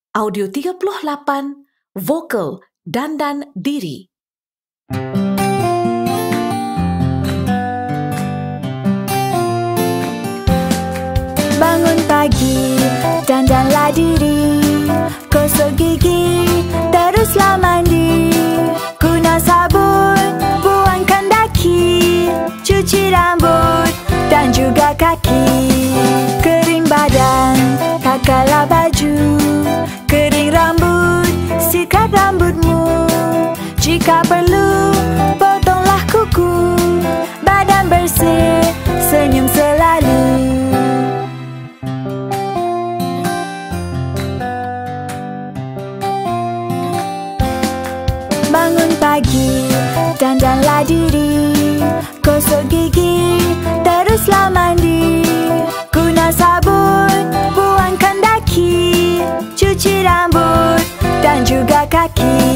Audio 38, Vokal Dandan Diri. Bangun pagi, dandanlah diri, gosok gigi, teruslah mandi, guna sabun, buangkan daki, cuci rambut dan juga kaki. Kering badan, pakailah baju, kering rambut, sikat rambutmu. Jika perlu, potonglah kuku, badan bersih, senyum selalu. Bangun pagi, dandanlah diri, gosok gigi, teruslah mandi, guna sabun, buangkan daki, cuci rambut dan juga kaki.